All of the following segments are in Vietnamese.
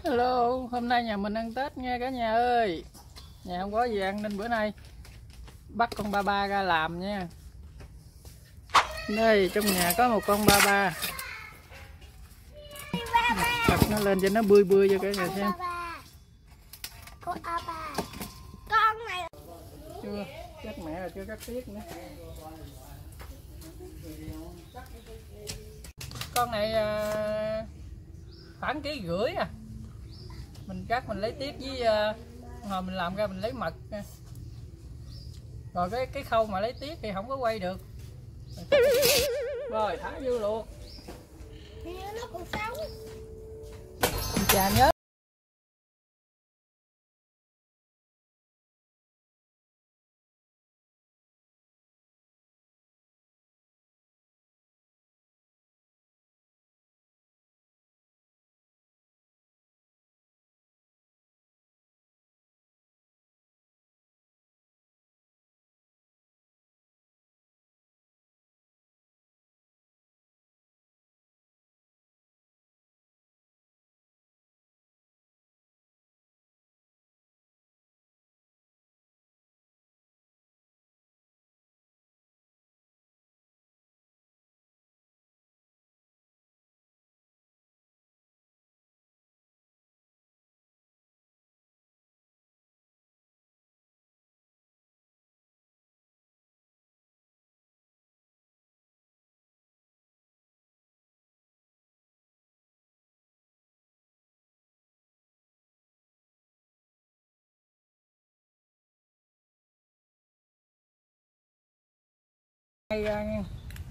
Hello, hôm nay nhà mình ăn Tết nha cả nhà ơi. Nhà không có gì ăn nên bữa nay bắt con ba ba ra làm nha. Đây, trong nhà có một con ba ba. Đặt nó lên cho nó bươi bươi cho cả nhà xem. Con này Chưa, chắc mẹ là chưa cắt tiết nữa. Con này khoảng 1,5 kg à. Mình cắt mình lấy tiết với hồi mình làm ra mình lấy mật nha. Rồi cái khâu mà lấy tiết thì không có quay được. Rồi thả vô luôn. nó còn sống. Chà nhớ. Hay ra nha.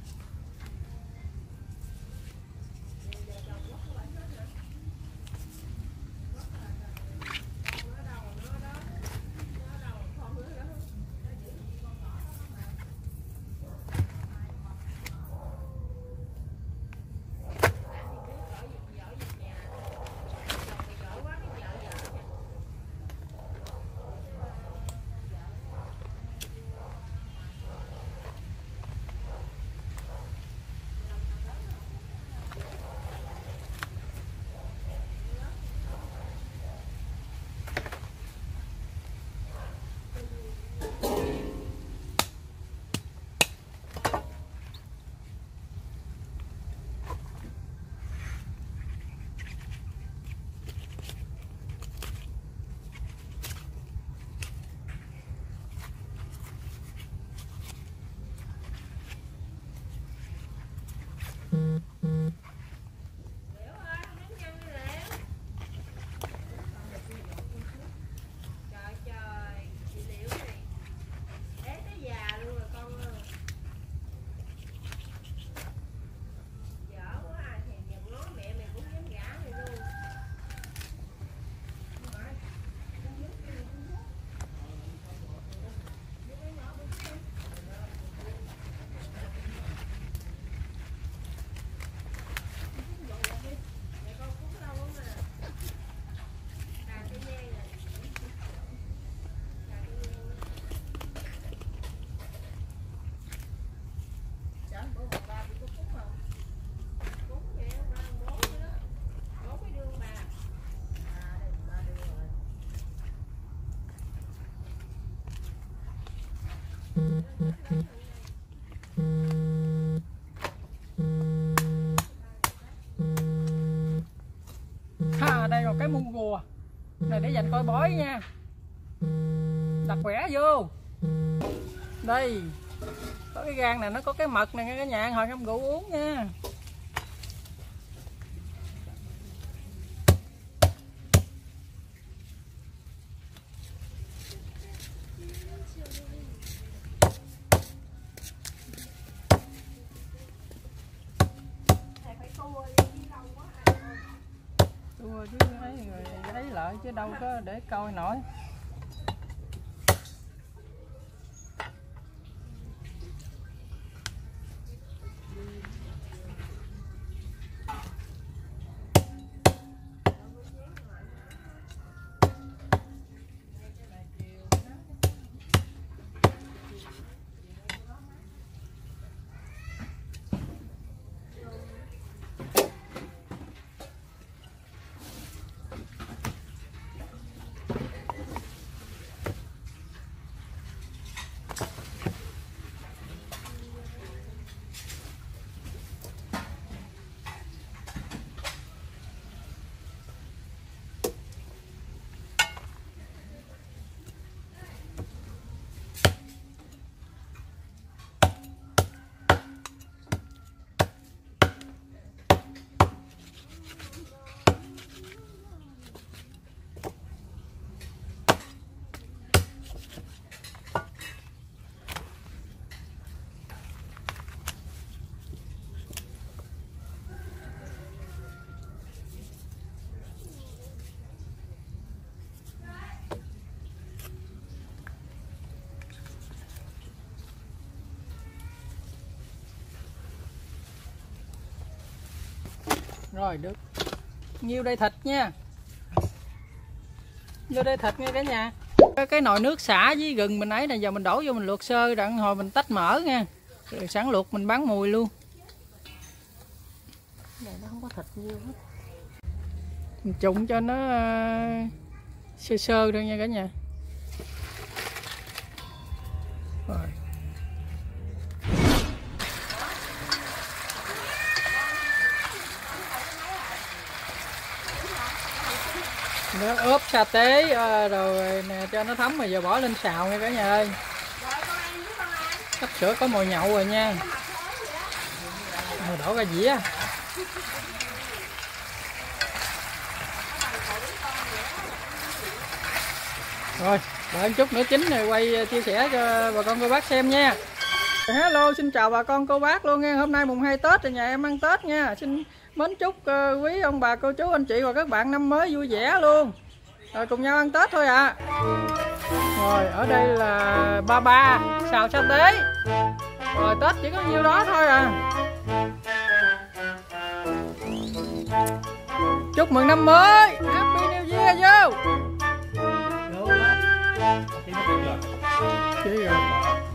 Đây là cái muông rùa này để dành coi bói nha, đặt quẻ vô đây. Có cái gan này nó có cái mật này, cái nhà hồi không rượu uống nha. Tua chứ lấy lại chứ đâu có để coi nổi. Rồi được. Nhiêu đây thịt nha. Vô đây thịt nha cả nhà. Cái nồi nước xả với gừng mình ấy này giờ mình đổ vô mình luộc sơ đặng hồi mình tách mỡ nha. Rồi sẵn luộc mình bán mùi luôn. Này nó không có thịt nhiều hết. Mình trụng cho nó sơ sơ thôi nha cả nhà. Rồi. Nó ướp sa tế rồi nè cho nó thấm rồi giờ bỏ lên xào nha cả nhà ơi. Sắp sửa có mồi nhậu rồi nha. Rồi đổ ra dĩa. Rồi đợi chút nữa chín rồi quay chia sẻ cho bà con cô bác xem nha. Hello, xin chào bà con cô bác luôn nha. Hôm nay mùng 2 Tết rồi nhà em ăn Tết nha. Xin mến chúc quý ông bà cô chú anh chị và các bạn năm mới vui vẻ luôn. Rồi cùng nhau ăn Tết thôi ạ. Rồi ở đây là ba xào sa tế. Rồi Tết chỉ có nhiêu đó thôi à. Chúc mừng năm mới.